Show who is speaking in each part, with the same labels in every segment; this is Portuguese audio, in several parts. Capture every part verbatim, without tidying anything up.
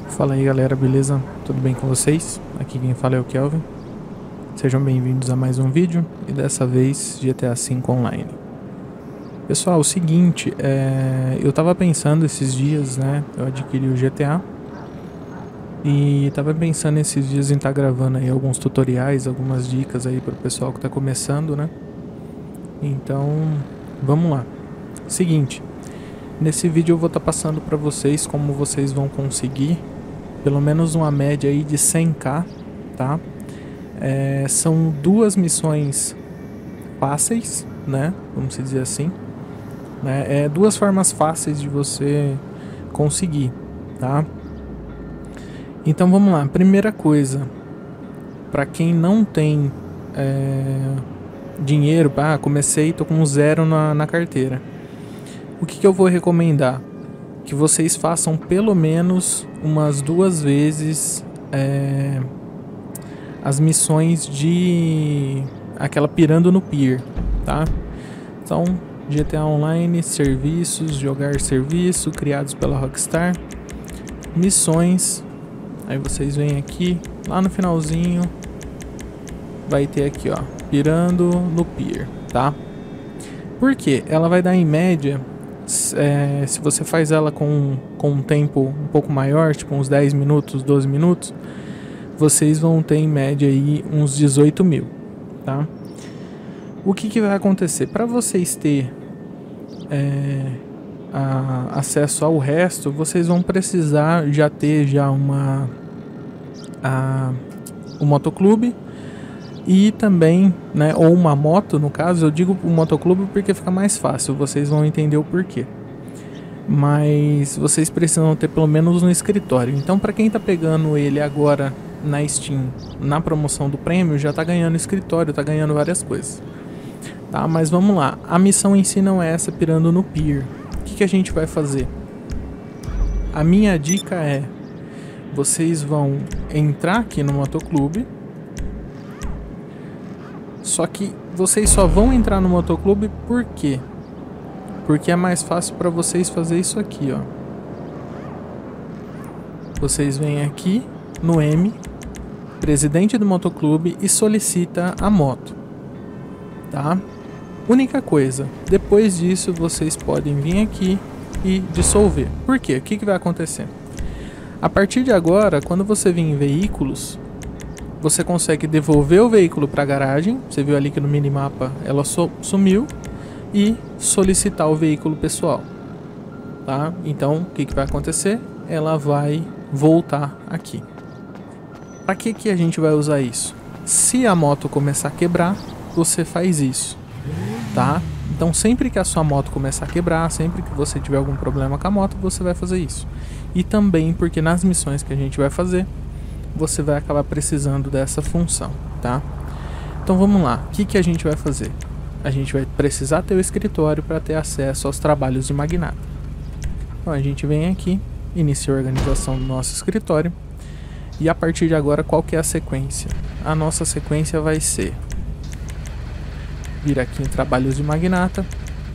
Speaker 1: Fala aí galera, beleza? Tudo bem com vocês? Aqui quem fala é o Kelvin. Sejam bem-vindos a mais um vídeo e dessa vez G T A cinco Online. Pessoal, o seguinte, é... eu tava pensando esses dias, né? Eu adquiri o G T A e tava pensando esses dias em estar tá gravando aí alguns tutoriais, algumas dicas aí pro pessoal que tá começando, né? Então, vamos lá. Seguinte, nesse vídeo eu vou estar tá passando para vocês como vocês vão conseguir pelo menos uma média aí de cem k, tá? É, são duas missões fáceis, né? Vamos dizer assim. Né? É duas formas fáceis de você conseguir, tá? Então vamos lá. Primeira coisa, para quem não tem é, dinheiro, ah, comecei, tô com zero na, na carteira. O que, que eu vou recomendar? Que vocês façam pelo menos umas duas vezes é, as missões de aquela pirando no pier, tá? Então, G T A Online, serviços, jogar serviço, criados pela Rockstar, missões, aí vocês vêm aqui, lá no finalzinho, vai ter aqui ó, pirando no pier, tá? Por quê? Ela vai dar em média... É, se você faz ela com, com um tempo um pouco maior, tipo uns dez minutos, doze minutos, vocês vão ter em média aí uns dezoito mil, tá? O que, que vai acontecer? Para vocês ter é, a, acesso ao resto, vocês vão precisar já ter já uma a, um motoclube e também, né, ou uma moto, no caso, eu digo o motoclube porque fica mais fácil, vocês vão entender o porquê. Mas vocês precisam ter pelo menos um escritório. Então, para quem tá pegando ele agora na Steam, na promoção do prêmio, já tá ganhando escritório, tá ganhando várias coisas. Tá, mas vamos lá. A missão em si não é essa, pirando no pier. O que, que a gente vai fazer? A minha dica é: vocês vão entrar aqui no motoclube. Só que vocês só vão entrar no motoclube por quê? Porque é mais fácil para vocês fazer isso aqui, ó. Vocês vêm aqui no M, presidente do motoclube, e solicita a moto, tá? Única coisa, depois disso vocês podem vir aqui e dissolver. Por quê? O que, que vai acontecer? A partir de agora, quando você vir em veículos, você consegue devolver o veículo para a garagem. Você viu ali que no minimapa ela sumiu. E solicitar o veículo pessoal, tá? Então, o que, que vai acontecer? Ela vai voltar aqui. Para que, que a gente vai usar isso? Se a moto começar a quebrar, você faz isso, tá? Então, sempre que a sua moto começar a quebrar, sempre que você tiver algum problema com a moto, você vai fazer isso. E também porque nas missões que a gente vai fazer, você vai acabar precisando dessa função, tá? Então vamos lá, o que, que a gente vai fazer? A gente vai precisar ter o escritório para ter acesso aos trabalhos de magnata. Então a gente vem aqui, inicia a organização do nosso escritório. E a partir de agora, qual que é a sequência? A nossa sequência vai ser vir aqui em trabalhos de magnata,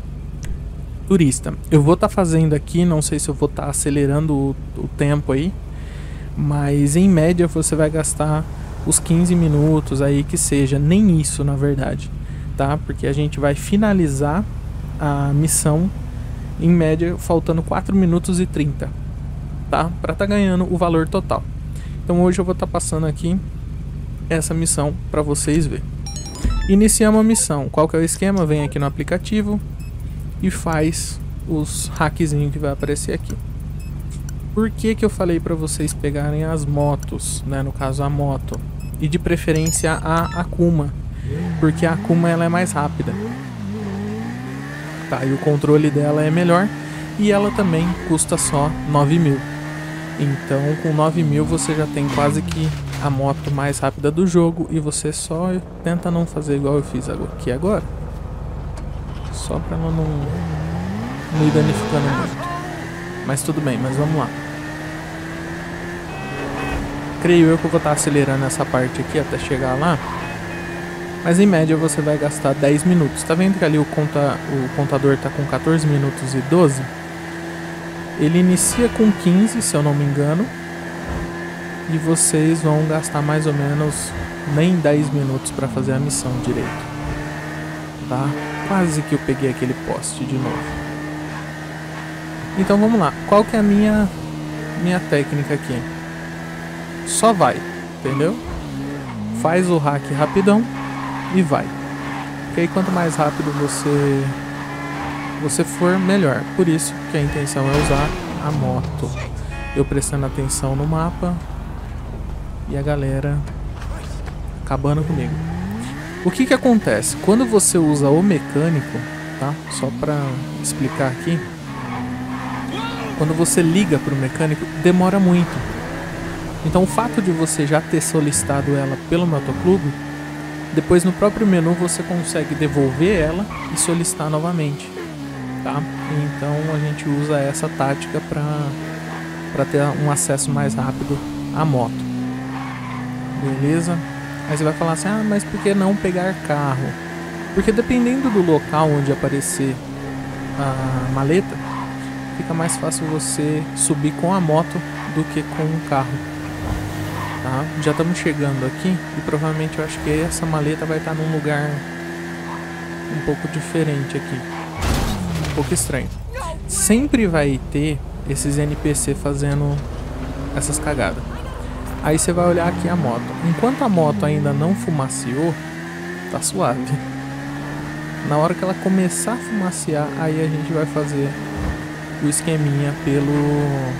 Speaker 1: turista. Eu vou estar tá fazendo aqui, não sei se eu vou estar tá acelerando o, o tempo aí, mas em média você vai gastar os quinze minutos aí que seja, nem isso na verdade, tá? Porque a gente vai finalizar a missão em média faltando quatro minutos e trinta, tá? Para tá ganhando o valor total. Então hoje eu vou estar tá passando aqui essa missão para vocês verem. Iniciamos a missão. Qual que é o esquema? Vem aqui no aplicativo e faz os hackzinhos que vai aparecer aqui. Por que que eu falei para vocês pegarem as motos, né? No caso a moto, e de preferência a Akuma, porque a Akuma ela é mais rápida, tá? E o controle dela é melhor e ela também custa só nove mil. Então com nove mil você já tem quase que a moto mais rápida do jogo e você só tenta não fazer igual eu fiz aqui agora, só para ela não, não ir danificando muito. Mas tudo bem, mas vamos lá. Creio eu que eu vou estar acelerando essa parte aqui até chegar lá. Mas em média você vai gastar dez minutos. Tá vendo que ali o, conta, o contador tá com quatorze minutos e doze? Ele inicia com quinze, se eu não me engano. e vocês vão gastar mais ou menos nem dez minutos para fazer a missão direito. Tá? Quase que eu peguei aquele poste de novo. Então vamos lá. Qual que é a minha, minha técnica aqui? Só vai, entendeu? Faz o hack rapidão e vai. Porque aí quanto mais rápido você, você for, melhor. Por isso que a intenção é usar a moto. Eu prestando atenção no mapa e a galera acabando comigo. O que que acontece? Quando você usa o mecânico, tá? Só pra explicar aqui. Quando você liga pro mecânico, demora muito. Então o fato de você já ter solicitado ela pelo Motoclube, depois no próprio menu você consegue devolver ela e solicitar novamente, tá? Então a gente usa essa tática pra, pra ter um acesso mais rápido à moto. Beleza? Aí você vai falar assim, ah, mas por que não pegar carro? Porque dependendo do local onde aparecer a maleta, fica mais fácil você subir com a moto do que com o carro. Tá? Já estamos chegando aqui e provavelmente eu acho que essa maleta vai estar num lugar um pouco diferente aqui. Um pouco estranho. Sempre vai ter esses N P C fazendo essas cagadas. Aí você vai olhar aqui a moto. Enquanto a moto ainda não fumaciou, tá suave. Na hora que ela começar a fumaciar, aí a gente vai fazer o esqueminha pelo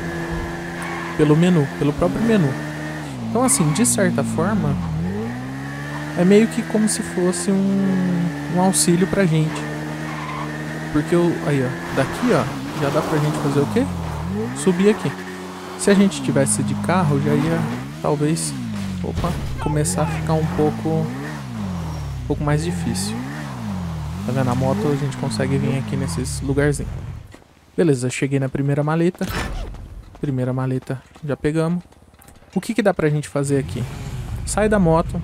Speaker 1: pelo menu, pelo próprio menu. Então assim, de certa forma, é meio que como se fosse um, um auxílio pra gente. Porque eu, aí ó, daqui ó, já dá pra gente fazer o quê? Subir aqui. Se a gente tivesse de carro, já ia, talvez, opa, começar a ficar um pouco, um pouco mais difícil. Tá vendo? A moto a gente consegue vir aqui nesses lugarzinhos. Beleza, cheguei na primeira maleta. Primeira maleta já pegamos. O que que dá pra gente fazer aqui? Sai da moto.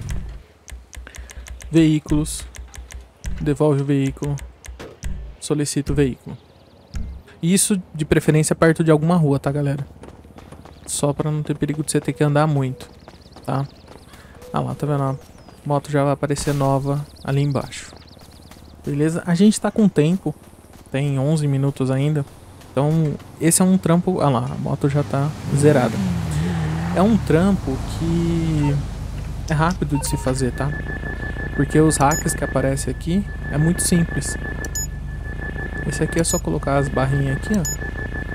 Speaker 1: Veículos. Devolve o veículo. Solicita o veículo. Isso de preferência perto de alguma rua, tá, galera? Só pra não ter perigo de você ter que andar muito, tá? Ah lá, tá vendo? A moto já vai aparecer nova ali embaixo. Beleza? A gente tá com tempo. Tem onze minutos ainda. Então, esse é um trampo... Ah lá, a moto já tá zerada. É um trampo que é rápido de se fazer, tá? Porque os hacks que aparecem aqui é muito simples. Esse aqui é só colocar as barrinhas aqui, ó.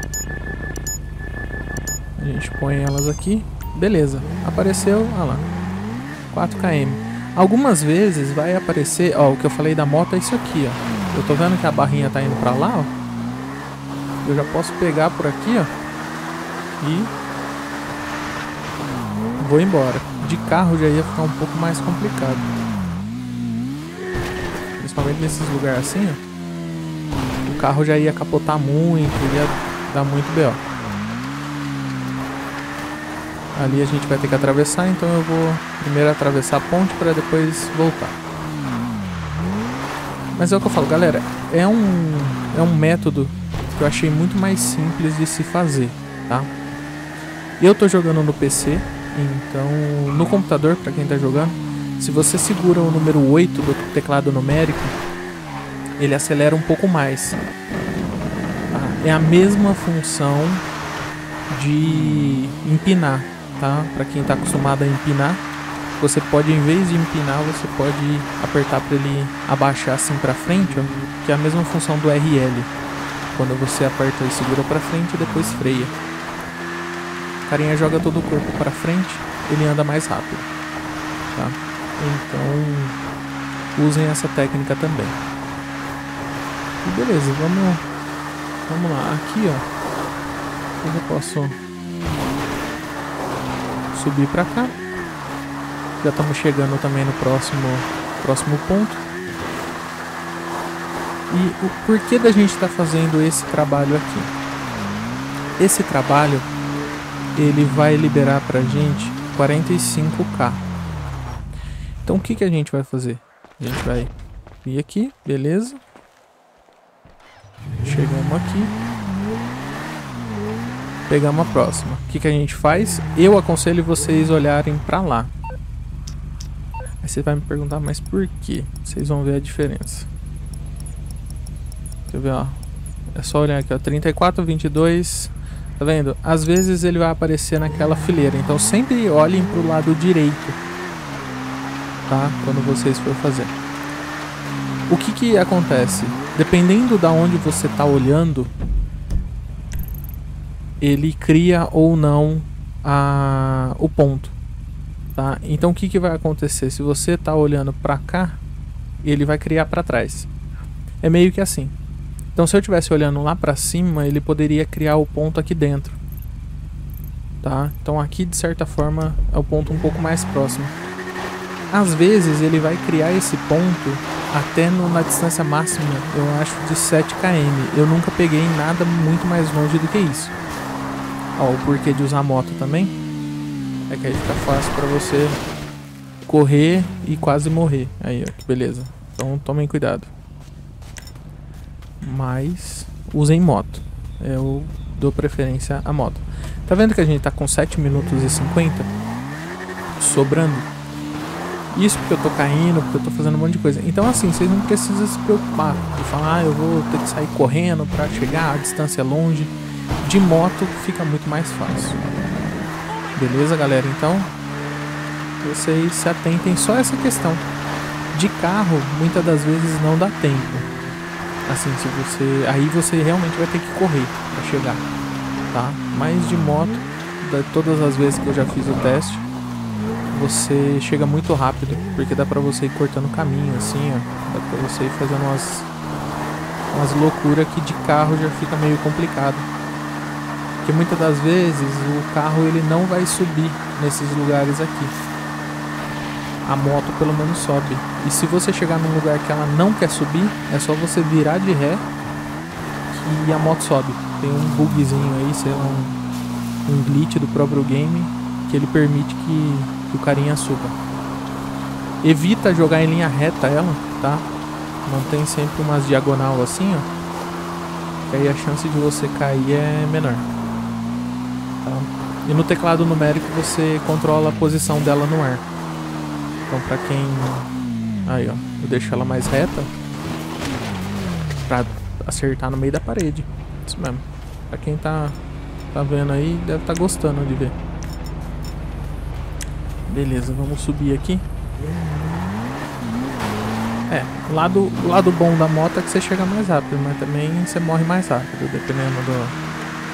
Speaker 1: A gente põe elas aqui. Beleza. Apareceu, olha lá. quatro quilômetros. Algumas vezes vai aparecer... Ó, o que eu falei da moto é isso aqui, ó. Eu tô vendo que a barrinha tá indo pra lá, ó. Eu já posso pegar por aqui, ó. E... vou embora. De carro já ia ficar um pouco mais complicado. Principalmente nesses lugares assim, ó. O carro já ia capotar muito, ia dar muito B O. Ali a gente vai ter que atravessar, então eu vou primeiro atravessar a ponte para depois voltar. Mas é o que eu falo, galera, é um, é um método que eu achei muito mais simples de se fazer, tá? Eu tô jogando no P C, então no computador, para quem tá jogando, se você segura o número oito do teclado numérico, ele acelera um pouco mais. Tá? É a mesma função de empinar. Tá? Para quem está acostumado a empinar, você pode, em vez de empinar, você pode apertar para ele abaixar assim para frente, ó, que é a mesma função do R L. Quando você aperta e segura para frente, depois freia. O carinha joga todo o corpo para frente, ele anda mais rápido. Tá? Então, usem essa técnica também. E beleza, vamos, vamos lá. Aqui, ó, eu posso subir pra cá. Já estamos chegando também no próximo, próximo ponto. E o porquê da gente estar tá fazendo esse trabalho aqui? Esse trabalho, ele vai liberar pra gente quarenta e cinco K. Então o que que a gente vai fazer? A gente vai vir aqui, beleza? Chegamos aqui. Pegamos a próxima. O que, que a gente faz? Eu aconselho vocês olharem pra lá. Aí você vai me perguntar, mas por quê? Vocês vão ver a diferença. Quer ver, ó? É só olhar aqui, ó. trinta e quatro, vinte e dois. Tá vendo? Às vezes ele vai aparecer naquela fileira. Então sempre olhem pro lado direito. Tá? Quando vocês for fazer. O que que acontece? Dependendo da onde você tá olhando, ele cria ou não a, o ponto. Tá? Então o que que vai acontecer? Se você tá olhando pra cá, ele vai criar pra trás. É meio que assim. Então se eu estivesse olhando lá pra cima, ele poderia criar o ponto aqui dentro. Tá? Então aqui de certa forma é o ponto um pouco mais próximo. Às vezes ele vai criar esse ponto até no, na distância máxima, eu acho, de sete quilômetros. Eu nunca peguei nada muito mais longe do que isso. Ó, o porquê de usar moto também é que aí fica fácil pra você correr e quase morrer. Aí, ó, que beleza. Então tomem cuidado. Mas usem moto. Eu dou preferência à moto. Tá vendo que a gente tá com sete minutos e cinquenta sobrando? Isso porque eu tô caindo, porque eu tô fazendo um monte de coisa. Então assim, vocês não precisam se preocupar de falar, ah, eu vou ter que sair correndo pra chegar, a distância é longe. De moto fica muito mais fácil. Beleza, galera? Então, vocês se atentem só a essa questão. De carro, muitas das vezes não dá tempo. Assim, se você... Aí você realmente vai ter que correr pra chegar, tá? Mas de moto, da, todas as vezes que eu já fiz o teste, você chega muito rápido, porque dá pra você ir cortando caminho, assim, ó. Dá pra você ir fazendo umas, umas loucuras que de carro já fica meio complicado. Porque muitas das vezes o carro ele não vai subir nesses lugares aqui. A moto pelo menos sobe. E se você chegar num lugar que ela não quer subir, é só você virar de ré que a moto sobe. Tem um bugzinho aí, sei lá, um, um glitch do próprio game que ele permite que, que o carinha suba. Evita jogar em linha reta ela, tá? Mantém sempre umas diagonal assim, ó. Que aí a chance de você cair é menor. Tá? E no teclado numérico você controla a posição dela no ar. Então pra quem... Aí ó, eu deixo ela mais reta pra acertar no meio da parede. Isso mesmo. Pra quem tá, tá vendo aí, deve estar tá gostando de ver. Beleza, vamos subir aqui. É, o lado, o lado bom da moto é que você chega mais rápido, mas também você morre mais rápido, dependendo do...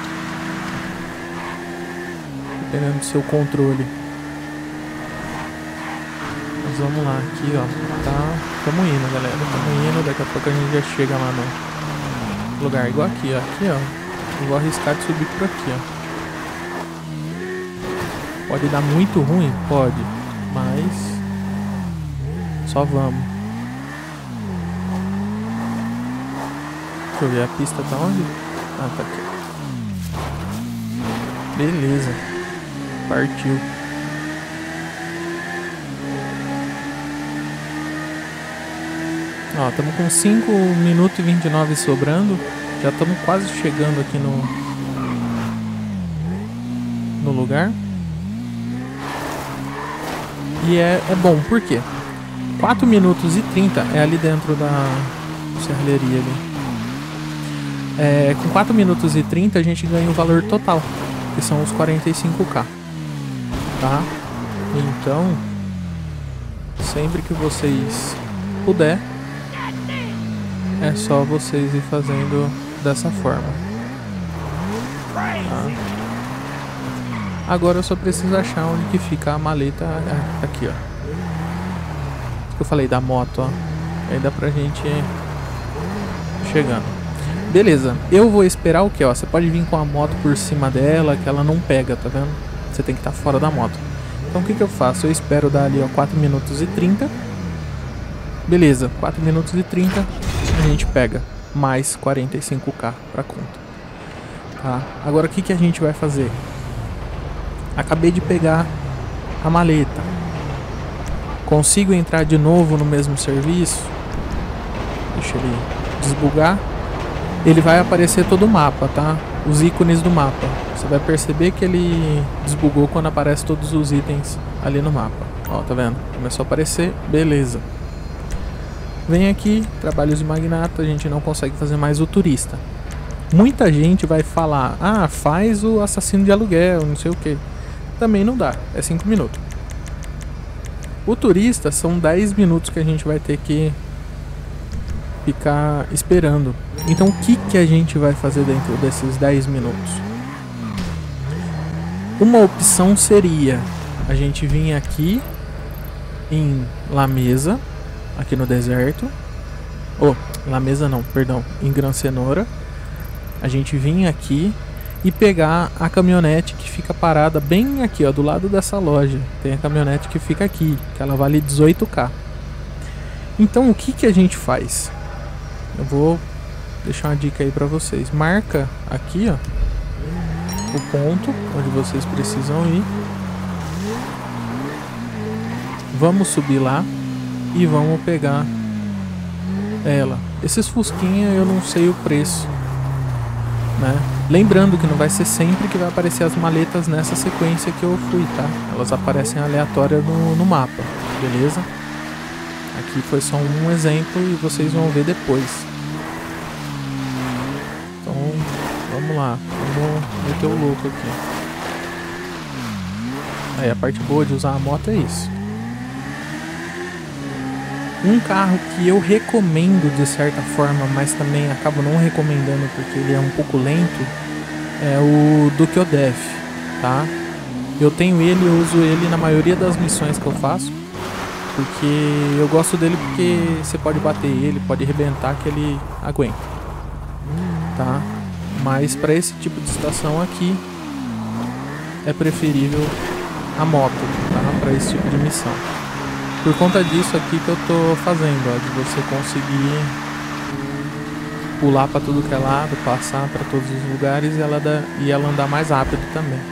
Speaker 1: Dependendo do seu controle. Mas vamos lá, aqui ó, tá, tamo indo galera, tamo indo, daqui a pouco a gente já chega lá no lugar, igual aqui ó, aqui ó, eu vou arriscar de subir por aqui ó. Pode dar muito ruim? Pode, mas só vamos. Deixa eu ver, a pista tá onde? Ah, tá aqui. Beleza, partiu. Ó, estamos com cinco minutos e vinte e nove sobrando. Já estamos quase chegando aqui no no lugar. E é, é bom, por quê? quatro minutos e trinta é ali dentro da serralheria ali. É, com quatro minutos e trinta a gente ganha o valor total, que são os quarenta e cinco K. Tá? Então, sempre que vocês puder, é só vocês ir fazendo dessa forma. Tá? Agora eu só preciso achar onde que fica a maleta. Aqui, ó. Eu falei da moto, ó. Aí dá pra gente ir chegando. Beleza, eu vou esperar o que, ó. Você pode vir com a moto por cima dela, que ela não pega, tá vendo? Você tem que estar fora da moto. Então o que que eu faço? Eu espero dar ali, ó, quatro minutos e trinta. Beleza, quatro minutos e trinta. A gente pega mais quarenta e cinco K pra conta. Tá? Agora o que que a gente vai fazer? Acabei de pegar a maleta. Consigo entrar de novo no mesmo serviço? Deixa ele desbugar. Ele vai aparecer todo o mapa, tá? Os ícones do mapa. você vai perceber que ele desbugou quando aparece todos os itens ali no mapa. Ó, tá vendo? Começou a aparecer, beleza. Vem aqui, trabalhos de magnata, a gente não consegue fazer mais o turista. Muita gente vai falar, ah, faz o assassino de aluguel, não sei o que. Também não dá, é cinco minutos. O turista são dez minutos que a gente vai ter que ficar esperando. Então o que, que a gente vai fazer dentro desses dez minutos? Uma opção seria a gente vir aqui em La Mesa, aqui no deserto. Oh, La Mesa não, perdão, em Gran Cenoura. A gente vir aqui e pegar a caminhonete que fica parada bem aqui, ó, do lado dessa loja. Tem a caminhonete que fica aqui, que ela vale dezoito K. Então o que que a gente faz? Eu vou deixar uma dica aí pra vocês. Marca aqui, ó, o ponto onde vocês precisam ir. Vamos subir lá e vamos pegar ela. Esses fusquinha eu não sei o preço, né? Lembrando que não vai ser sempre que vai aparecer as maletas nessa sequência que eu fui, tá? Elas aparecem aleatórias no, no mapa, beleza? Aqui foi só um exemplo e vocês vão ver depois. Então, vamos lá. Vamos meter o louco aqui. Aí, a parte boa de usar a moto é isso. Um carro que eu recomendo de certa forma, mas também acabo não recomendando porque ele é um pouco lento, é o Duke Odef, tá? Eu tenho ele, eu uso ele na maioria das missões que eu faço, porque eu gosto dele porque você pode bater ele, pode arrebentar que ele aguenta, tá? Mas para esse tipo de situação aqui é preferível a moto, tá? Para esse tipo de missão. Por conta disso aqui que eu tô fazendo, ó, de você conseguir pular para tudo que é lado, passar para todos os lugares e ela, dá, e ela andar mais rápido também.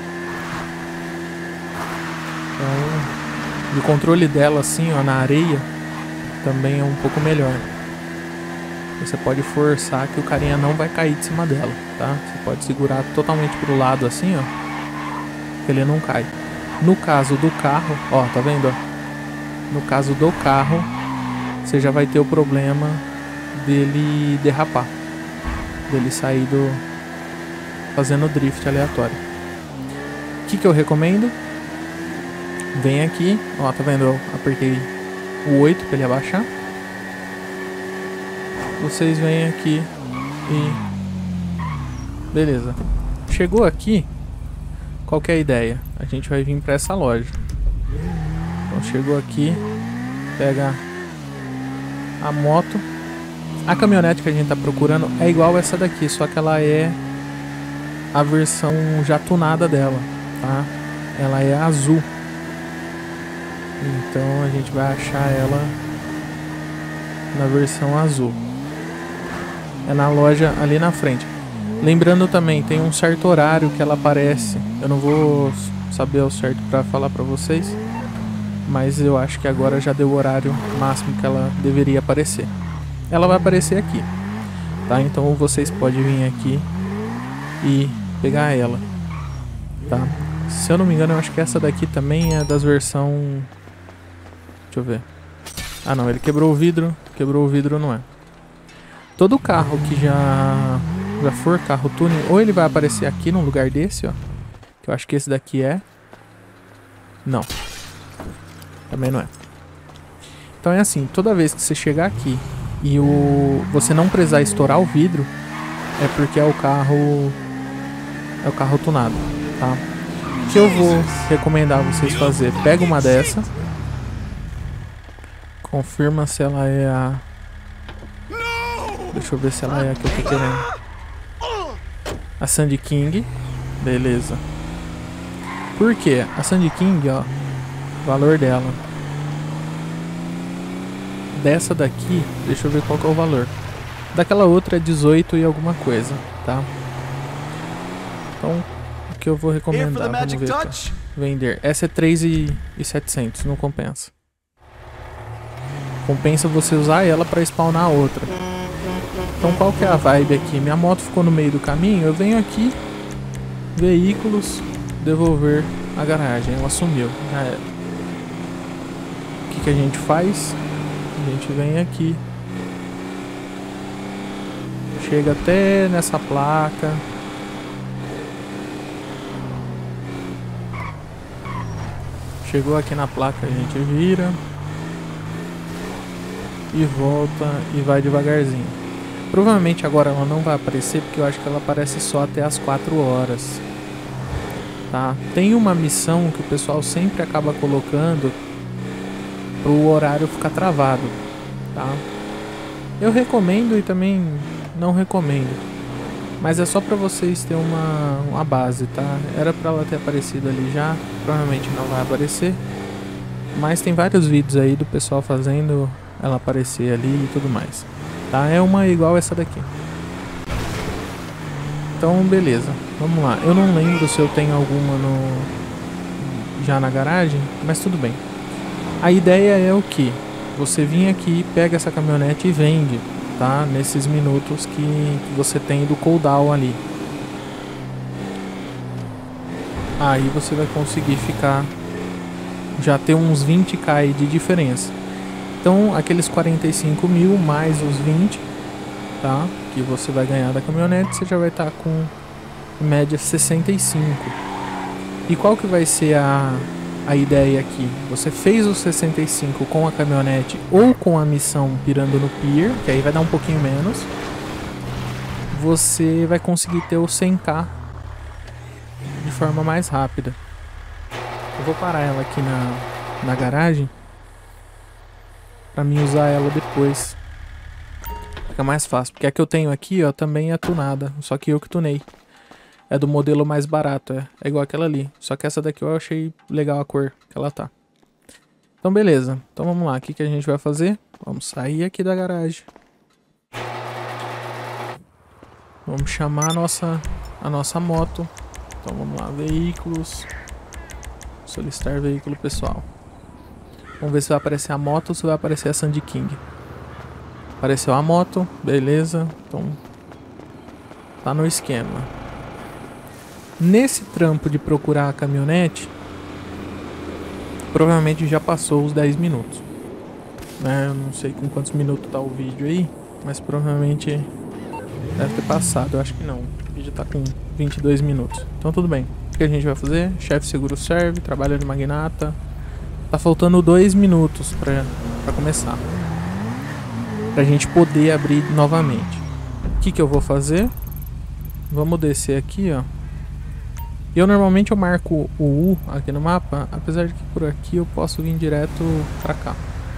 Speaker 1: Então, o controle dela assim, ó, na areia também é um pouco melhor. Você pode forçar que o carinha não vai cair de cima dela, tá? Você pode segurar totalmente pro lado assim, ó, que ele não cai. No caso do carro, ó, tá vendo, ó? No caso do carro, você já vai ter o problema dele derrapar, dele sair do fazendo drift aleatório. O que que eu recomendo? Vem aqui, ó, tá vendo? Eu apertei o oito para ele abaixar. Vocês vêm aqui e beleza. Chegou aqui, qual que é a ideia? A gente vai vir para essa loja. Então chegou aqui, pega a moto. A caminhonete que a gente tá procurando é igual essa daqui, só que ela é a versão já tunada dela, tá? Ela é azul. Então a gente vai achar ela na versão azul. É na loja ali na frente. Lembrando também, tem um certo horário que ela aparece. Eu não vou saber ao certo pra falar pra vocês, mas eu acho que agora já deu o horário máximo que ela deveria aparecer. Ela vai aparecer aqui, tá? Então vocês podem vir aqui e pegar ela, tá? Se eu não me engano, eu acho que essa daqui também é das versão... Deixa eu ver. Ah não, ele quebrou o vidro. Quebrou o vidro, não é. Todo carro que já, já for carro tuning, ou ele vai aparecer aqui num lugar desse, ó, que eu acho que esse daqui é... Não. Também não é. Então é assim, toda vez que você chegar aqui e o você não precisar estourar o vidro, é porque é o carro é o carro tunado, tá? O que eu vou recomendar vocês fazer? Pega uma dessa, confirma se ela é a... Deixa eu ver se ela é a que eu tô querendo. A Sandy King, beleza. Por quê? A Sandy King, ó, o valor dela dessa daqui, deixa eu ver qual que é o valor. Daquela outra é dezoito e alguma coisa, tá? Então, o que eu vou recomendar, vamos ver aqui. Vender. Essa é três mil e setecentos, não compensa. Compensa você usar ela para spawnar a outra. Então qual que é a vibe aqui? Minha moto ficou no meio do caminho, eu venho aqui veículos, devolver a garagem. Ela sumiu. Já era. O que que a gente faz? A gente vem aqui, chega até nessa placa, chegou aqui na placa, a gente vira e volta e vai devagarzinho. Provavelmente agora ela não vai aparecer, porque eu acho que ela aparece só até as quatro horas, tá? Tem uma missão que o pessoal sempre acaba colocando pro horário ficar travado, tá? Eu recomendo e também não recomendo, mas é só pra vocês terem uma, uma base, tá? Era pra ela ter aparecido ali já, provavelmente não vai aparecer, mas tem vários vídeos aí do pessoal fazendo ela aparecer ali e tudo mais, tá? É uma igual essa daqui. Então beleza, vamos lá. Eu não lembro se eu tenho alguma no já na garagem, mas tudo bem. A ideia é o que? Você vir aqui, pega essa caminhonete e vende, tá? Nesses minutos que, que você tem do cooldown ali. Aí você vai conseguir ficar, já ter uns vinte k de diferença. Então aqueles quarenta e cinco mil mais os vinte, tá? Que você vai ganhar da caminhonete, você já vai estar com em média sessenta e cinco. E qual que vai ser a... a ideia aqui? Você fez os sessenta e cinco com a caminhonete ou com a missão pirando no pier, que aí vai dar um pouquinho menos. Você vai conseguir ter o cem k de forma mais rápida. Eu vou parar ela aqui na, na garagem pra mim usar ela depois. Fica mais fácil, porque a que eu tenho aqui, ó, também é tunada, só que eu que tunei. É do modelo mais barato, é, é igual aquela ali. Só que essa daqui eu achei legal a cor que ela tá. Então beleza, então vamos lá, o que, que a gente vai fazer? Vamos sair aqui da garagem. Vamos chamar a nossa, a nossa moto. Então vamos lá, veículos. Solicitar veículo pessoal. Vamos ver se vai aparecer a moto ou se vai aparecer a Sandy King. Apareceu a moto, beleza. Então tá no esquema. Nesse trampo de procurar a caminhonete, provavelmente já passou os dez minutos, né? Eu não sei com quantos minutos tá o vídeo aí, mas provavelmente deve ter passado, eu acho que não. O vídeo tá com vinte e dois minutos, então tudo bem. O que a gente vai fazer? Chefe seguro serve, trabalho de magnata. Tá faltando dois minutos pra, pra começar, pra gente poder abrir novamente. O que que eu vou fazer? Vamos descer aqui, ó. Eu normalmente eu marco o U aqui no mapa, apesar de que por aqui eu posso vir direto pra cá.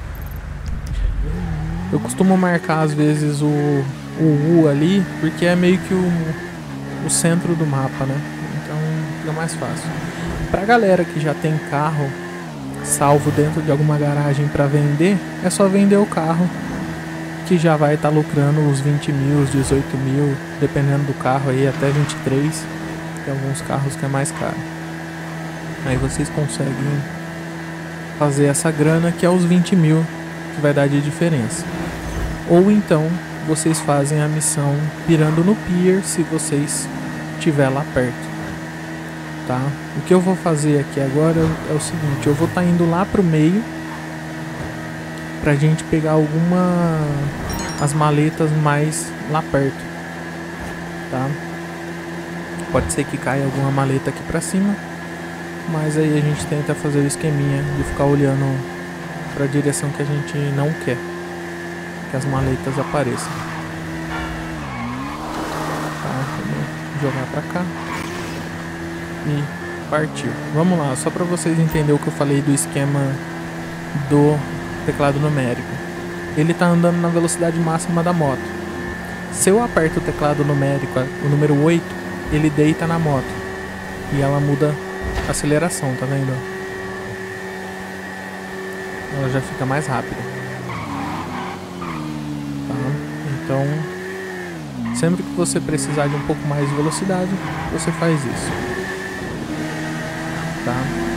Speaker 1: Eu costumo marcar às vezes o, o U ali, porque é meio que o, o centro do mapa, né? Então fica mais fácil. Pra galera que já tem carro salvo dentro de alguma garagem pra vender, é só vender o carro, que já vai estar tá lucrando os vinte mil, os dezoito mil, dependendo do carro aí, até vinte e três. Tem alguns carros que é mais caro. Aí vocês conseguem fazer essa grana, que é os vinte mil que vai dar de diferença. Ou então vocês fazem a missão pirando no pier, se vocês estiver lá perto, tá? O que eu vou fazer aqui agora é o seguinte: eu vou estar tá indo lá pro meio pra gente pegar alguma as maletas mais lá perto, tá? Pode ser que caia alguma maleta aqui pra cima, mas aí a gente tenta fazer o esqueminha de ficar olhando pra direção que a gente não quer que as maletas apareçam. Tá, vamos jogar pra cá e partiu. Vamos lá, só pra vocês entenderem o que eu falei do esquema do teclado numérico. Ele tá andando na velocidade máxima da moto. Se eu aperto o teclado numérico, o número oito, ele deita na moto e ela muda a aceleração, tá vendo? Ela já fica mais rápida, tá? Então, sempre que você precisar de um pouco mais de velocidade, você faz isso, tá?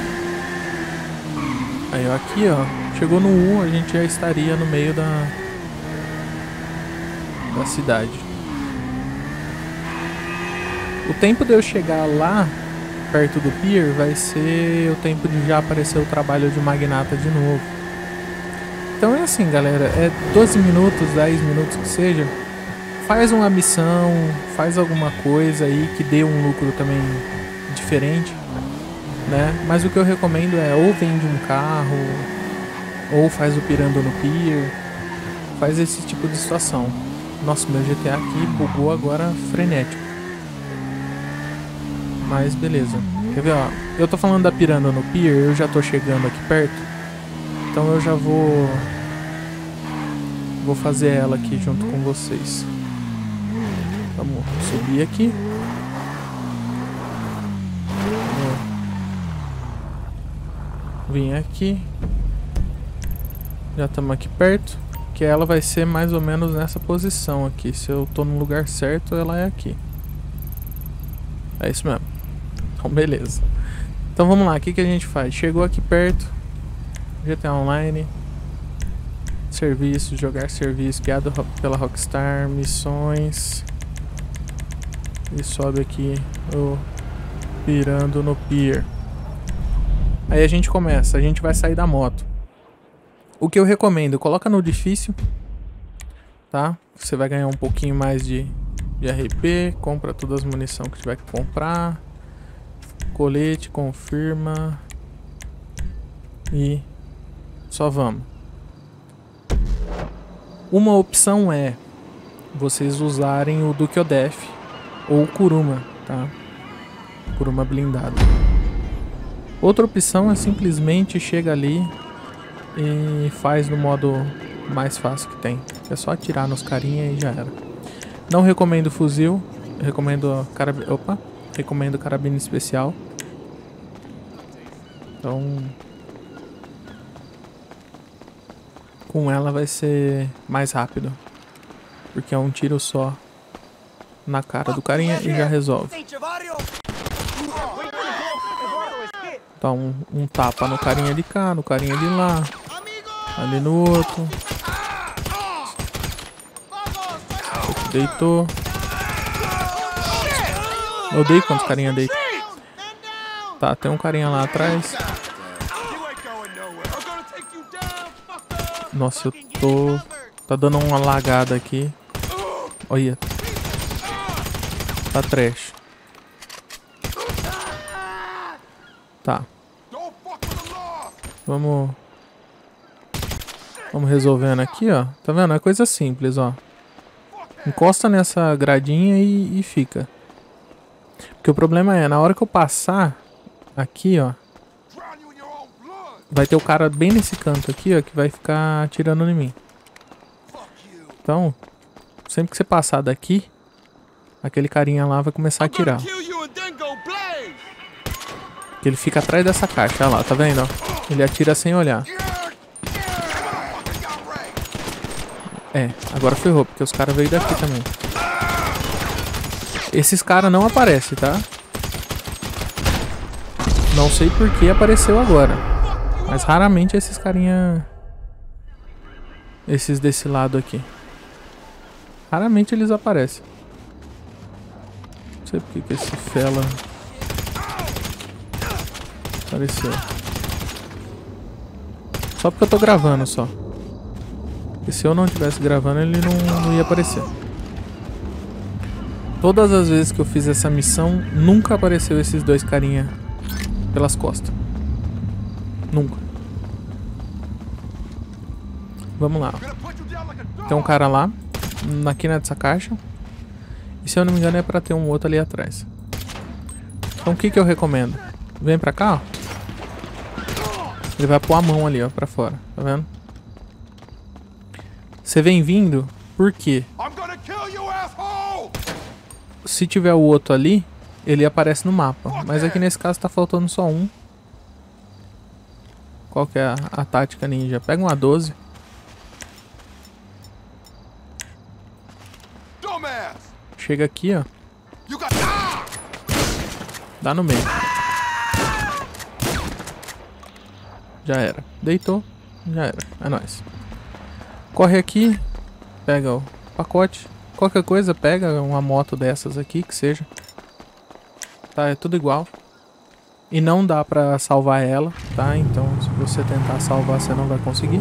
Speaker 1: Aí ó, aqui ó, chegou no um, a gente já estaria no meio da da cidade. O tempo de eu chegar lá, perto do pier, vai ser o tempo de já aparecer o trabalho de magnata de novo. Então é assim, galera, é doze minutos, dez minutos que seja. Faz uma missão, faz alguma coisa aí que dê um lucro também diferente, né? Mas o que eu recomendo é ou vende um carro, ou faz o pirando no pier, faz esse tipo de situação. Nossa, meu G T A aqui bugou agora frenético. Mas beleza. Quer ver, ó? Eu tô falando da piranda no pier, eu já tô chegando aqui perto. Então eu já vou... Vou fazer ela aqui junto com vocês. Vamos subir aqui. Vamos vir aqui. Já estamos aqui perto. Que ela vai ser mais ou menos nessa posição aqui. Se eu tô no lugar certo, ela é aqui. É isso mesmo. Então beleza. Então vamos lá, o que, que a gente faz? Chegou aqui perto. G T A Online. Serviços, jogar serviço, guiado pela Rockstar, missões. E sobe aqui o pirando no pier. Aí a gente começa, a gente vai sair da moto. O que eu recomendo, coloca no difícil, tá? Você vai ganhar um pouquinho mais de, de R P, compra todas as munições que tiver que comprar. Colete, confirma. E só vamos. Uma opção é vocês usarem o Duke Odef ou o Kuruma, tá? Kuruma blindado. Outra opção é simplesmente chega ali e faz no modo mais fácil que tem. É só atirar nos carinha e já era. Não recomendo fuzil, recomendo carab... Opa, recomendo carabina especial. Então, com ela vai ser mais rápido, porque é um tiro só na cara do carinha e já resolve. Dá um, um tapa no carinha de cá, no carinha de lá, ali no outro. Deitou. Eu odeio quando os carinha deitam. Tá, tem um carinha lá atrás. Nossa, eu tô... Tá dando uma lagada aqui. Olha. Tá trash. Tá. Vamos... Vamos resolvendo aqui, ó. Tá vendo? É coisa simples, ó. Encosta nessa gradinha e, e fica. Porque o problema é, na hora que eu passar aqui, ó, vai ter o cara bem nesse canto aqui, ó, que vai ficar atirando em mim. Então, sempre que você passar daqui, aquele carinha lá vai começar a atirar. Porque ele fica atrás dessa caixa, olha lá, tá vendo? Ele atira sem olhar. É, agora ferrou, porque os caras veio daqui também. Esses caras não aparecem, tá? Não sei por que apareceu agora. Mas raramente esses carinha... Esses desse lado aqui. Raramente eles aparecem. Não sei por que esse fela... Apareceu. Só porque eu tô gravando só. Porque se eu não estivesse gravando, ele não, não ia aparecer. Todas as vezes que eu fiz essa missão, nunca apareceu esses dois carinha pelas costas. Nunca. Vamos lá. Tem um cara lá, aqui nessa caixa. E se eu não me engano é pra ter um outro ali atrás. Então o que que eu recomendo? Vem pra cá, ó. Ele vai pôr a mão ali, ó, pra fora. Tá vendo? Você vem vindo, por quê? Se tiver o outro ali, ele aparece no mapa. Mas aqui nesse caso tá faltando só um. Qual que é a, a tática ninja? Pega uma doze. Chega aqui, ó. Dá no meio. Já era. Deitou. Já era. É nóis. Corre aqui. Pega o pacote. Qualquer coisa, pega uma moto dessas aqui, que seja. tá? É tudo igual. E não dá pra salvar ela, tá? Então se você tentar salvar, você não vai conseguir.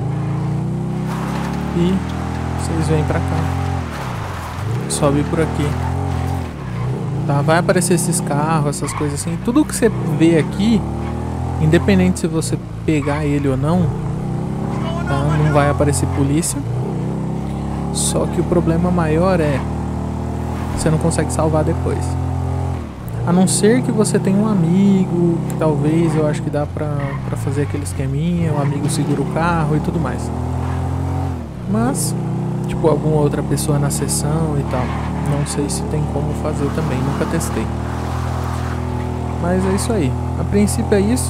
Speaker 1: E vocês vêm pra cá. Sobe por aqui. Tá? Vai aparecer esses carros, essas coisas assim. Tudo que você vê aqui, independente se você pegar ele ou não, tá? Não vai aparecer polícia. Só que o problema maior é você não consegue salvar depois. A não ser que você tenha um amigo, que talvez eu acho que dá pra, pra fazer aquele esqueminha, um amigo segura o carro e tudo mais. Mas, tipo, alguma outra pessoa na sessão e tal. Não sei se tem como fazer também, nunca testei. Mas é isso aí. A princípio é isso.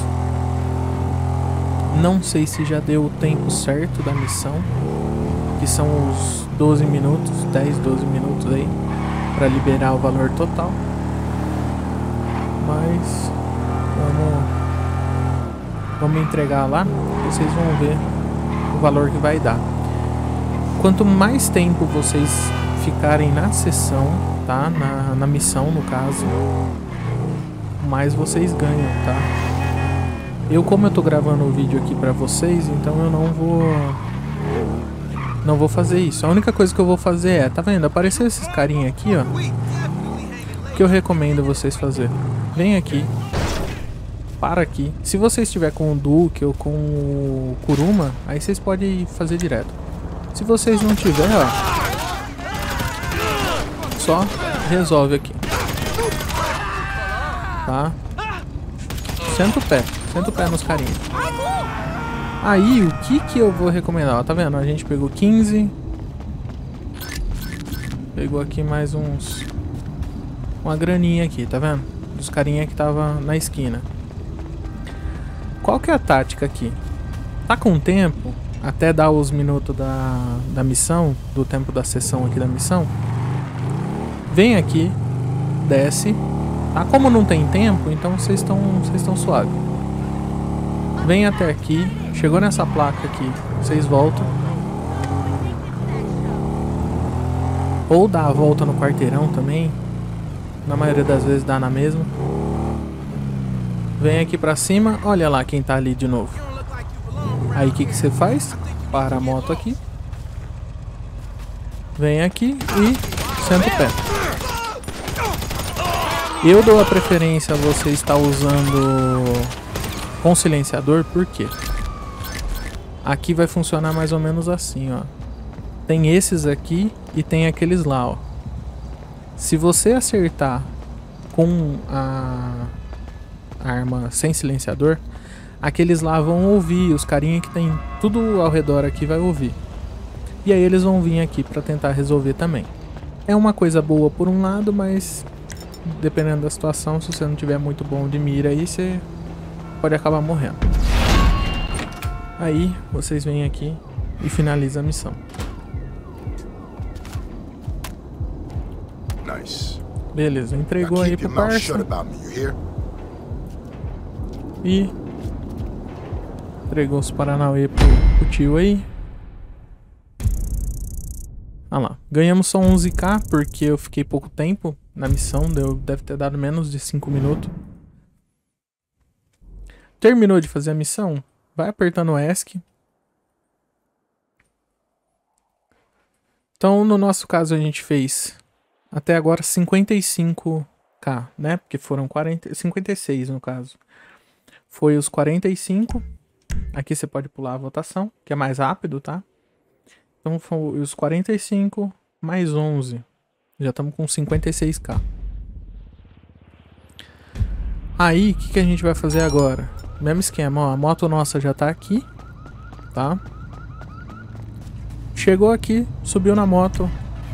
Speaker 1: Não sei se já deu o tempo certo da missão, que são os doze minutos, dez, doze minutos aí, pra liberar o valor total. Mas vamos, vamos entregar lá, vocês vão ver o valor que vai dar. Quanto mais tempo vocês ficarem na sessão, tá? Na, na missão, no caso, mais vocês ganham, tá? Eu, como eu tô gravando o vídeo aqui pra vocês, então eu não vou não vou fazer isso. A única coisa que eu vou fazer é, tá vendo? Apareceu esses carinha aqui, ó, que eu recomendo vocês fazer. Vem aqui, para aqui. Se você estiver com o Duke ou com o Kuruma, aí vocês podem fazer direto. Se vocês não tiver, ó, só resolve aqui, tá? Senta o pé, senta o pé nos carinhos. Aí, o que que eu vou recomendar? Ó, tá vendo? A gente pegou quinze. Pegou aqui mais uns... uma graninha aqui, tá vendo? Dos carinha que tava na esquina. Qual que é a tática aqui? Tá com tempo, até dar os minutos da, da missão, do tempo da sessão aqui da missão. Vem aqui, desce, tá? Como não tem tempo, então vocês estão vocês estão suave. Vem até aqui, chegou nessa placa aqui, vocês voltam. Ou dá a volta no quarteirão também. Na maioria das vezes dá na mesma. Vem aqui pra cima. Olha lá quem tá ali de novo. Aí o que que você faz? Para a moto aqui. Vem aqui e senta o pé. Eu dou a preferência a você estar usando com silenciador. Por quê? Aqui vai funcionar mais ou menos assim, ó. Tem esses aqui e tem aqueles lá, ó. Se você acertar com a arma sem silenciador, aqueles lá vão ouvir, os carinha que tem tudo ao redor aqui vai ouvir. E aí eles vão vir aqui pra tentar resolver também. É uma coisa boa por um lado, mas dependendo da situação, se você não tiver muito bom de mira aí, você pode acabar morrendo. Aí vocês vêm aqui e finalizam a missão. Beleza, entregou aí pro parça. E entregou os Paranauê pro, pro tio aí. Ah lá, ganhamos só onze k porque eu fiquei pouco tempo na missão, deu, deve ter dado menos de cinco minutos. Terminou de fazer a missão? Vai apertando o ESC. Então, no nosso caso, a gente fez até agora cinquenta e cinco k, né? Porque foram quarenta, cinquenta e seis no caso. Foi os quarenta e cinco. Aqui você pode pular a votação, que é mais rápido, tá? Então foi os quarenta e cinco mais onze. Já estamos com cinquenta e seis k. Aí, o que, que a gente vai fazer agora? Mesmo esquema, ó. A moto nossa já tá aqui, tá? Chegou aqui, subiu na moto.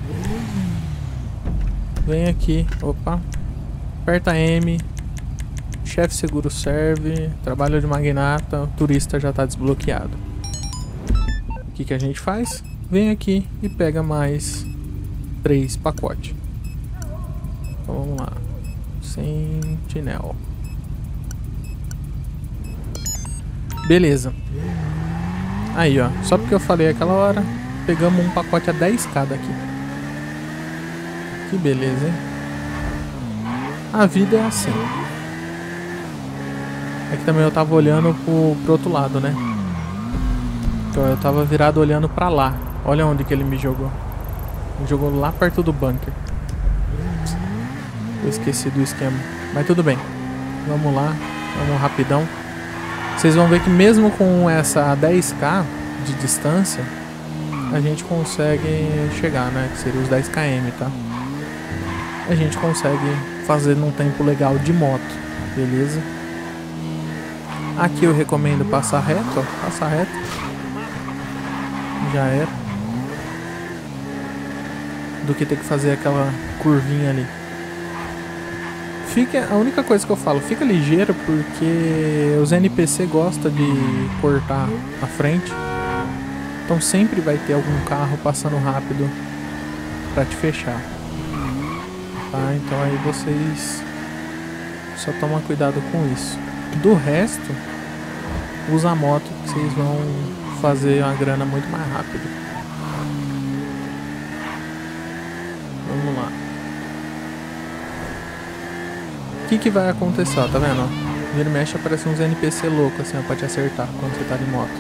Speaker 1: Vem aqui, opa. Aperta M. Chefe seguro serve. Trabalho de magnata. O turista já tá desbloqueado. O que, que a gente faz? Vem aqui e pega mais três pacotes. Então vamos lá. Sentinel. Beleza. Aí, ó. Só porque eu falei aquela hora, pegamos um pacote a dez k daqui. Que beleza, hein? A vida é assim. É que também eu tava olhando pro, pro outro lado, né? Então eu tava virado olhando pra lá. Olha onde que ele me jogou. Me jogou lá perto do bunker. Eu esqueci do esquema. Mas tudo bem. Vamos lá. Vamos rapidão. Vocês vão ver que mesmo com essa dez K de distância, a gente consegue chegar, né? Que seria os dez quilômetros, tá? A gente consegue fazer num tempo legal de moto. Beleza? Aqui eu recomendo passar reto, ó. Passar reto. Já era. Do que ter que fazer aquela curvinha ali. Fica, a única coisa que eu falo, fica ligeiro porque os N P C gostam de cortar a frente. Então sempre vai ter algum carro passando rápido pra te fechar. Tá? Então aí vocês só tomam cuidado com isso. Do resto, usa a moto que vocês vão fazer uma grana muito mais rápido. Vamos lá. O que que vai acontecer, ó, tá vendo? Ó? Vira e mexe, aparece uns N P C loucos assim, ó, pra te acertar quando você tá de moto.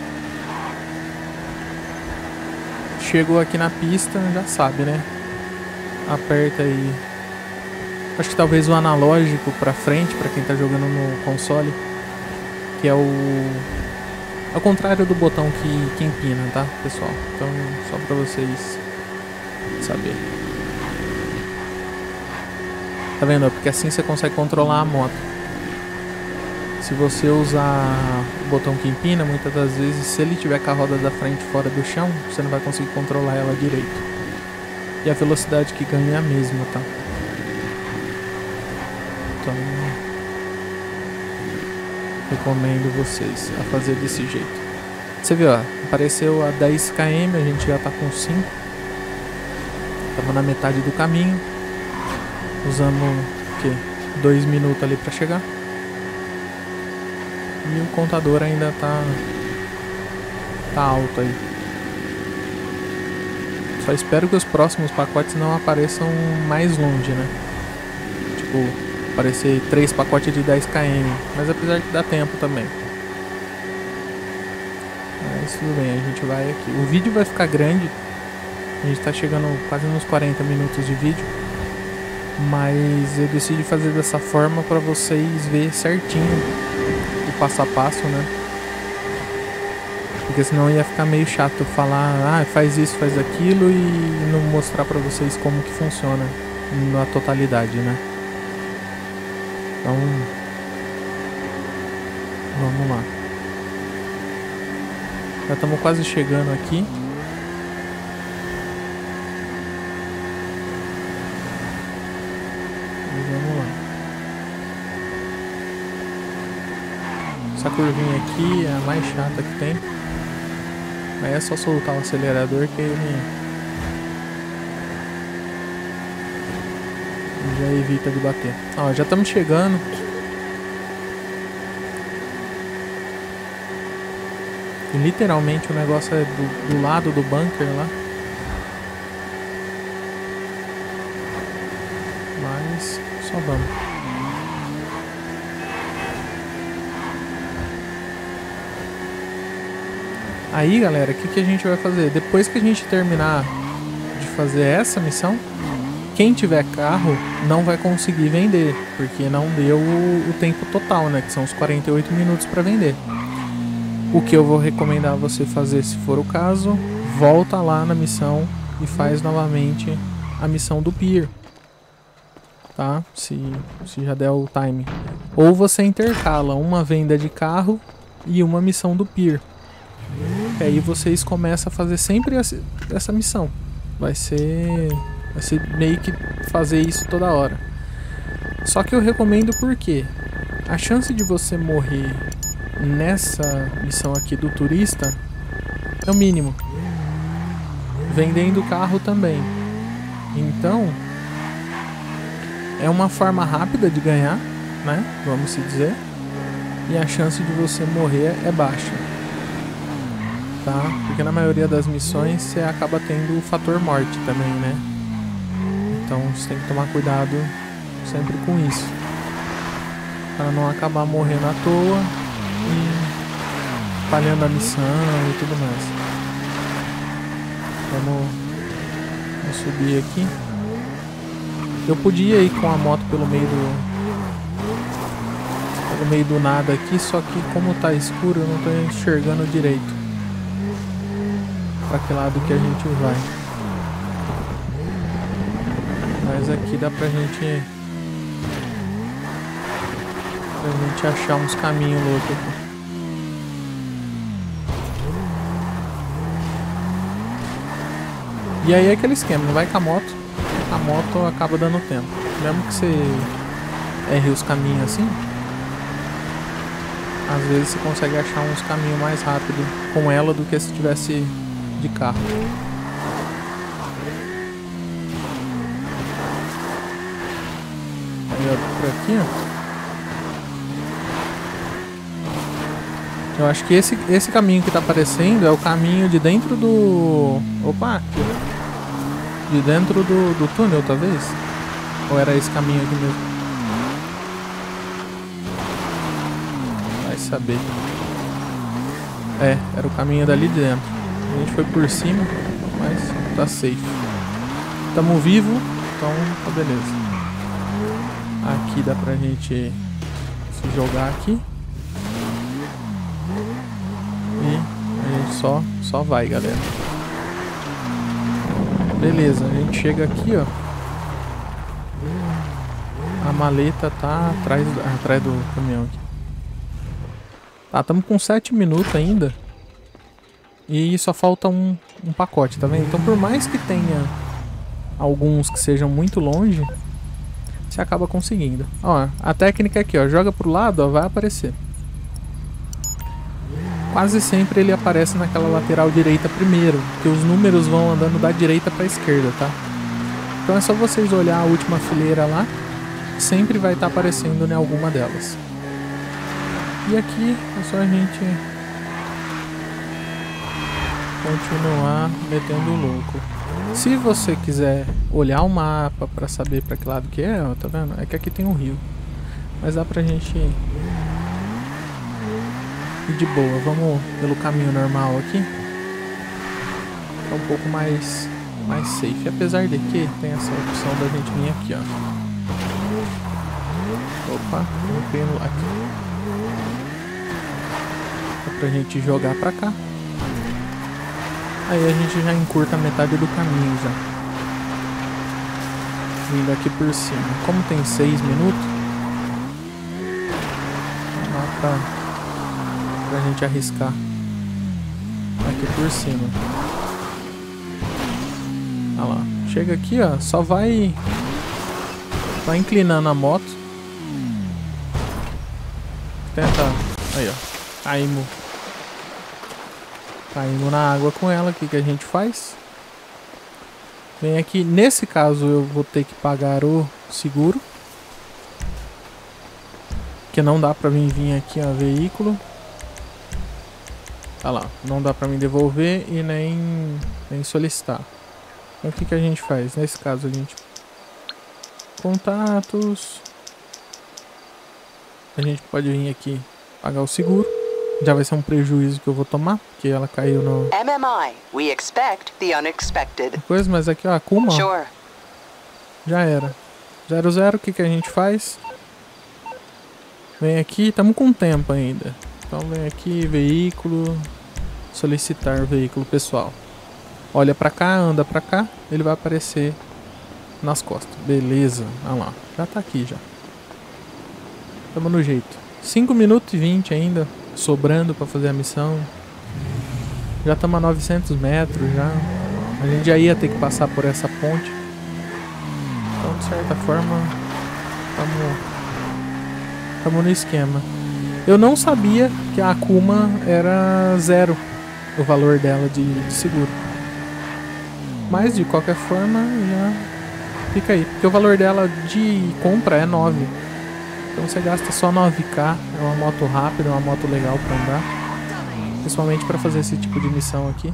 Speaker 1: Chegou aqui na pista, já sabe, né? Aperta aí. Acho que talvez o analógico pra frente, pra quem tá jogando no console. Que é o... ao contrário do botão que, que empina, tá, pessoal? Então, só pra vocês saberem. Tá vendo? Porque assim você consegue controlar a moto. Se você usar o botão que empina, muitas das vezes, se ele tiver com a roda da frente fora do chão, você não vai conseguir controlar ela direito. E a velocidade que ganha é a mesma, tá? Então, recomendo vocês a fazer desse jeito. Você viu, ó, apareceu a dez quilômetros, a gente já tá com cinco. Estamos na metade do caminho. Usamos o quê? Dois minutos ali pra chegar. E o contador ainda tá tá alto aí. Só espero que os próximos pacotes não apareçam mais longe, né? Tipo, aparecer três pacotes de dez quilômetros. Mas apesar que dá tempo também. Mas tudo bem, a gente vai aqui. O vídeo vai ficar grande. A gente tá chegando quase nos quarenta minutos de vídeo. Mas eu decidi fazer dessa forma para vocês verem certinho o passo a passo, né? Porque senão ia ficar meio chato falar, ah, faz isso, faz aquilo e não mostrar para vocês como que funciona na totalidade, né? Então, vamos lá. Já estamos quase chegando aqui. Vamos lá. Essa curvinha aqui é a mais chata que tem. Aí é só soltar o acelerador que ele já evita de bater. Ó, já estamos chegando. E literalmente o negócio é do, do lado do bunker lá. Mas só vamos. Aí, galera, o que, que a gente vai fazer? Depois que a gente terminar de fazer essa missão, quem tiver carro não vai conseguir vender, porque não deu o, o tempo total, né? Que são os quarenta e oito minutos para vender. O que eu vou recomendar você fazer, se for o caso, volta lá na missão e faz novamente a missão do pier. Tá? Se, se já der o time. Ou você intercala uma venda de carro e uma missão do pier. E aí vocês começam a fazer sempre essa, essa missão. Vai ser, vai ser meio que fazer isso toda hora. Só que eu recomendo porque a chance de você morrer nessa missão aqui do turista é o mínimo. Vendendo carro também. Então é uma forma rápida de ganhar, né? Vamos se dizer. E a chance de você morrer é baixa. Tá? Porque na maioria das missões você acaba tendo o fator morte também, né? Então você tem que tomar cuidado sempre com isso. Para não acabar morrendo à toa e falhando a missão e tudo mais. Vamos, vamos subir aqui. Eu podia ir com a moto pelo meio do pelo meio do nada aqui, só que como tá escuro eu não tô enxergando direito para que lado que a gente vai. Mas aqui dá pra gente pra gente achar uns caminhos loucos aqui. E aí é aquele esquema, não vai com a moto, a moto acaba dando tempo. Mesmo que você erre os caminhos assim, às vezes você consegue achar uns caminhos mais rápido com ela do que se tivesse de carro. Aí ó, por aqui ó. Eu acho que esse, esse caminho que tá aparecendo é o caminho de dentro do... Opa! Aqui. De dentro do, do túnel, talvez? Ou era esse caminho aqui mesmo? Vai saber. É, era o caminho dali de dentro. A gente foi por cima, mas tá safe. Tamo vivo, então tá beleza. Aqui dá pra gente se jogar aqui. E a gente só, só vai, galera. Beleza, a gente chega aqui, ó. A maleta tá atrás, atrás do caminhão aqui. Tá, estamos com sete minutos ainda. E só falta um, um pacote, tá vendo? Então por mais que tenha alguns que sejam muito longe, você acaba conseguindo. Ó, a técnica aqui, ó. Joga pro lado, ó, vai aparecer. Quase sempre ele aparece naquela lateral direita primeiro, porque os números vão andando da direita para a esquerda, tá? Então é só vocês olhar a última fileira lá, sempre vai estar aparecendo em alguma delas. E aqui é só a gente continuar metendo o louco. Se você quiser olhar o mapa para saber para que lado que é, ó, tá vendo? É que aqui tem um rio, mas dá pra gente e de boa, vamos pelo caminho normal aqui. É um pouco mais, mais safe. Apesar de que tem essa opção da gente vir aqui, ó. Opa, vamos pelo aqui. Dá pra gente jogar pra cá. Aí a gente já encurta metade do caminho já. Vindo aqui por cima. Como tem seis minutos, dá pra... pra gente arriscar aqui por cima. Olha lá, chega aqui, ó, só vai vai inclinando a moto. Tenta, aí ó, caímos caímos na água com ela. O que que a gente faz? Vem aqui, nesse caso eu vou ter que pagar o seguro, que não dá pra mim vir aqui, ó, veículo. Tá lá, não dá pra me devolver e nem, nem solicitar. Então o que que a gente faz? Nesse caso a gente... Contatos... A gente pode vir aqui pagar o seguro. Já vai ser um prejuízo que eu vou tomar, porque ela caiu no...
Speaker 2: M M I, we expect the unexpected.
Speaker 1: Coisa, mas aqui ó, a Kuma, ó,
Speaker 2: Sure.
Speaker 1: já era. Zero zero, o que que a gente faz? Vem aqui, estamos com tempo ainda. Então vem aqui, veículo, solicitar veículo pessoal. Olha pra cá, anda pra cá, ele vai aparecer nas costas. Beleza, olha lá, já tá aqui já. Tamo no jeito. cinco minutos e vinte ainda, sobrando pra fazer a missão. Já estamos a novecentos metros já. A gente já ia ter que passar por essa ponte. Então de certa forma, tamo, tamo no esquema. Eu não sabia que a Akuma era zero, o valor dela de, de seguro. Mas de qualquer forma já fica aí. Porque o valor dela de compra é nove. Então você gasta só nove K. É uma moto rápida, é uma moto legal pra andar. Principalmente pra fazer esse tipo de missão aqui.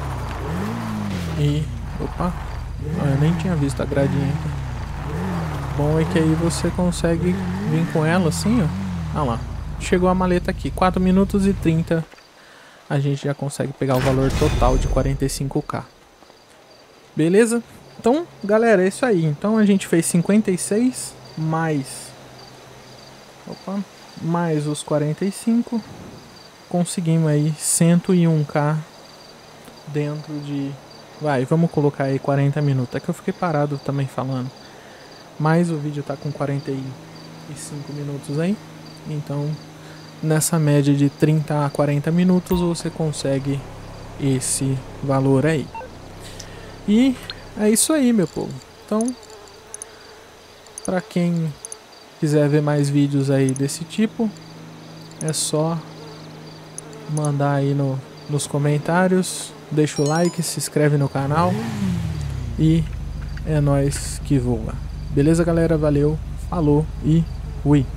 Speaker 1: E... Opa! Ah, eu nem tinha visto a gradinha aqui. bom é que aí você consegue vir com ela assim, ó. Olha lá. Chegou a maleta aqui. quatro minutos e trinta. A gente já consegue pegar o valor total de quarenta e cinco K. Beleza? Então, galera, é isso aí. Então a gente fez cinquenta e seis mais... Opa, mais os quarenta e cinco. Conseguimos aí cento e um K dentro de... Vai, vamos colocar aí quarenta minutos. É que eu fiquei parado também falando. Mas o vídeo tá com quarenta e cinco minutos aí. Então, nessa média de trinta a quarenta minutos, você consegue esse valor aí. E é isso aí, meu povo. Então, pra quem quiser ver mais vídeos aí desse tipo, é só mandar aí no, nos comentários. Deixa o like, se inscreve no canal. E é nóis que voa. Beleza, galera? Valeu, falou e fui.